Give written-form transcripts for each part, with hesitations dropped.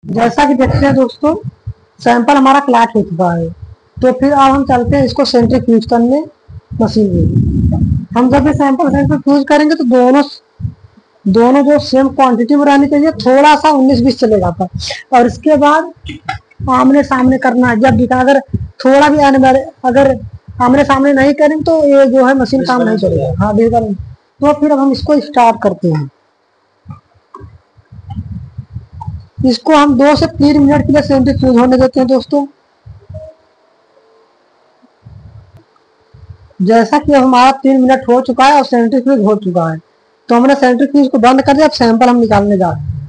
जैसा कि देखते हैं दोस्तों, सैंपल हमारा क्लैट हो चुका है। तो फिर अब हम चलते हैं इसको सेंट्रीफ्यूज करने मशीन में। हम जब भी सैंपल सेंट्रीफ्यूज करेंगे तो दोनों दोनों जो सेम क्वांटिटी में रहनी चाहिए, थोड़ा सा 19-20 चलेगा था। और इसके बाद आमने सामने करना है। जब दिखा अगर थोड़ा भी अगर आमने सामने नहीं करें तो ये जो है मशीन काम नहीं करेगा। हाँ बिल्कुल। तो फिर अब हम इसको स्टार्ट करते हैं। इसको हम 2 से 3 मिनट के लिए सेंट्रीफ्यूज होने देते हैं दोस्तों। जैसा कि अब हमारा 3 मिनट हो चुका है और सेंट्रीफ्यूज हो चुका है, तो हमने सेंट्रीफ्यूज को बंद कर दिया। अब सैंपल हम निकालने जा रहे हैं।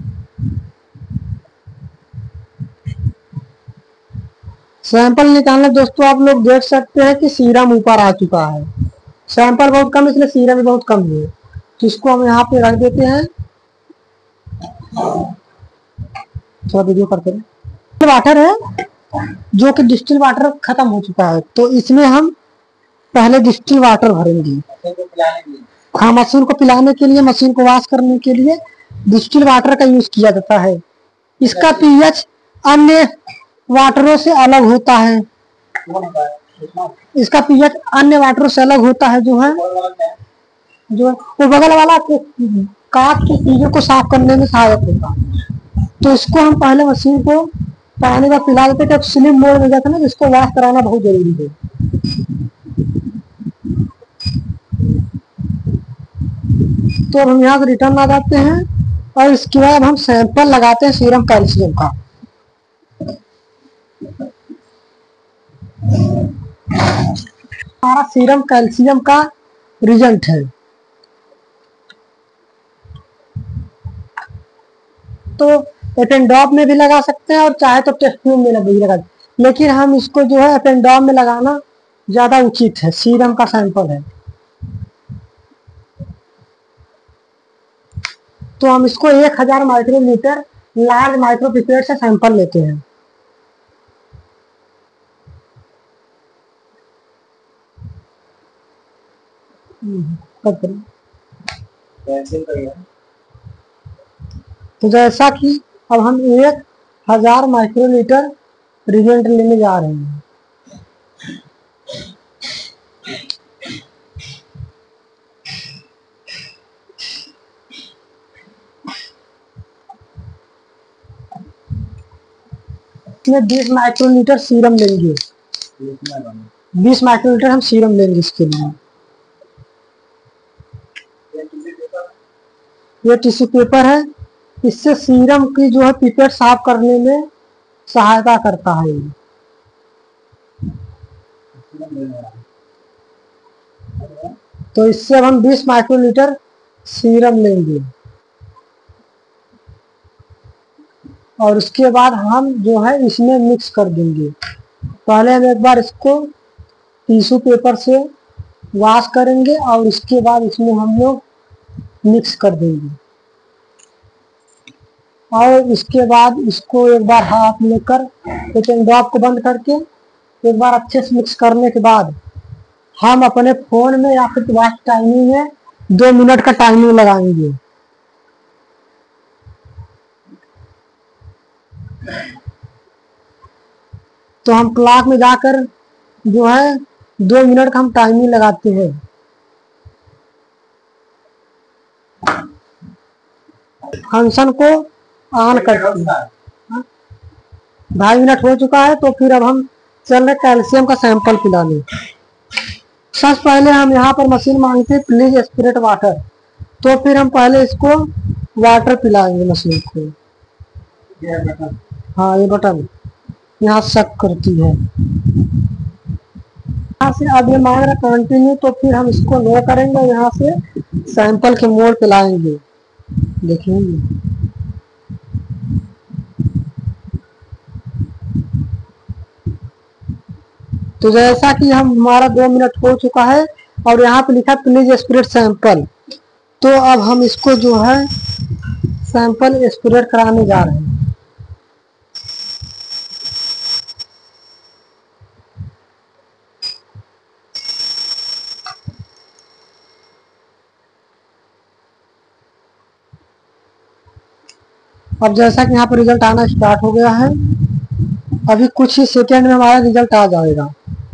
सैंपल निकालने दोस्तों आप लोग देख सकते हैं कि सीरम ऊपर आ चुका है। सैंपल बहुत कम इसलिए सीरम भी बहुत कम है। तो इसको हम यहाँ पे रख देते हैं। थोड़ा वीडियो करते हैं। वाटर है जो कि डिस्टिल वाटर खत्म हो चुका है, तो इसमें हम पहले डिस्टिल वाटर भरेंगे। हाँ, मशीन को पिलाने के लिए, मशीन को वॉश करने के लिए डिस्टिल वाटर का यूज किया जाता है। इसका पीएच अन्य वाटरों से अलग होता है। इसका पीएच अन्य वाटरों से अलग होता है। जो वो बगल वाला काट की चीजों को साफ करने में सहायक होता है। तो इसको हम पहले मशीन को पानी में पिला देते थे। स्लिम मोड में जाता है ना, जिसको वॉश कराना बहुत जरूरी है। तो अब हम यहाँ से रिटर्न आ जाते हैं और इसके बाद हम सैंपल लगाते हैं सीरम कैल्शियम का। हमारा सीरम कैल्शियम का रिजल्ट है। तो एपेंडॉप में भी लगा सकते हैं और चाहे तो टेस्ट ट्यूब में भी लगा, लेकिन हम इसको जो है एपेंडॉप में लगाना ज्यादा उचित है। सीरम का सैंपल है तो हम इसको 1000 माइक्रोलीटर लार्ज माइक्रोपिपेट से सैंपल लेते हैं। तो जैसा कि अब हम 1000 माइक्रोलीटर रिजेंट लेने जा रहे हैं। इसमें 20 माइक्रोलीटर सीरम लेंगे। 20 माइक्रोलीटर हम सीरम लेंगे इसके लिए। ये टिश्यू पेपर है। इससे सीरम की जो है पिपेट साफ करने में सहायता करता है। तो इससे हम 20 माइक्रोलीटर सीरम लेंगे और उसके बाद हम जो है इसमें मिक्स कर देंगे। पहले हम एक बार इसको टिश्यू पेपर से वॉश करेंगे और उसके बाद इसमें हम लोग मिक्स कर देंगे। और इसके बाद इसको एक बार हाथ लेकर ड्रॉप को बंद करके एक बार अच्छे से मिक्स करने के बाद हम अपने फोन में या फिर वॉच टाइमिंग में 2 मिनट का टाइमिंग लगाएंगे। तो हम क्लॉक में जाकर जो है 2 मिनट का हम टाइमिंग लगाते हैं। फंक्शन को ऑन करते हैं। 2.5 मिनट हो चुका है, तो फिर अब हम चल रहे कैल्शियम का सैंपल पिलाने। सबसे पहले हम यहाँ पर मशीन मांगते हैं प्लीज एस्पिरेट वाटर। तो फिर हम पहले इसको वाटर पिलाएंगे मशीन को। हाँ, ये बटन यहाँ शक करती है। यहाँ से अब ये मांग रहा कंटिन्यू, तो फिर हम इसको नो करेंगे। यहाँ से सैंपल के मोड पे लाएंगे। देखेंगे तो जैसा कि हम हमारा 2 मिनट हो चुका है और यहाँ पे लिखा प्लीज एस्पिरेट सैंपल। तो अब हम इसको जो है सैंपल एस्पिरेट कराने जा रहे हैं। अब जैसा कि यहाँ पर रिजल्ट आना स्टार्ट हो गया है, अभी कुछ ही सेकेंड में हमारा रिजल्ट आ जाएगा।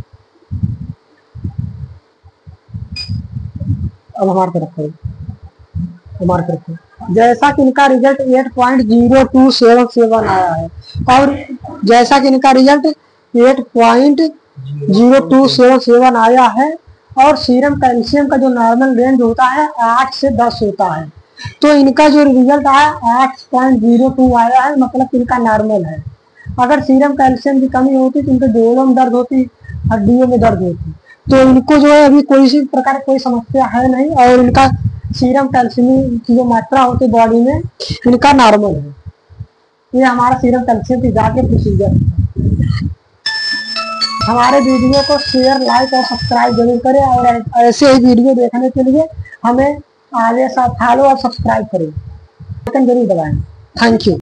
अब हमारे तरफ करो, हमारे तरफ। जैसा कि इनका रिजल्ट 8.0277 आया है, और जैसा कि इनका रिजल्ट 8.0277 आया है, और सीरम कैल्शियम का जो नॉर्मल रेंज होता है 8 से 10 होता है, तो इनका जो रिजल्ट आया 8.02 आया है, मतलब इनका नॉर्मल है। अगर सीरम कैल्शियम की कमी होती तो इनके जोड़ों में दर्द होती, हड्डियों में दर्द होती, तो इनको जो है अभी कोई सी प्रकार कोई समस्या है नहीं, और इनका सीरम कैल्शियम की जो मात्रा होती है बॉडी में, इनका नॉर्मल है। ये हमारा सीरम कैल्शियम की जांच के प्रोसीजर है। हमारे वीडियो को शेयर, लाइक और सब्सक्राइब जरूर करें, और ऐसे ही वीडियो देखने के लिए हमें आगे फॉलो और सब्सक्राइब करें, बटन जरूर दबाएं। Thank you.